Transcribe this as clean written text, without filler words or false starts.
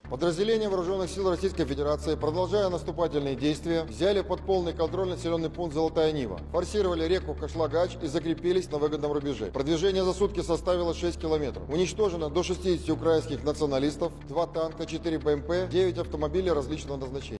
Подразделения Вооруженных сил Российской Федерации, продолжая наступательные действия, взяли под полный контроль населенный пункт Золотая Нива, форсировали реку Кашлагач и закрепились на выгодном рубеже. Продвижение за сутки составило 6 километров. Уничтожено до 60 украинских националистов, 2 танка, 4 БМП, 9 автомобилей различного назначения.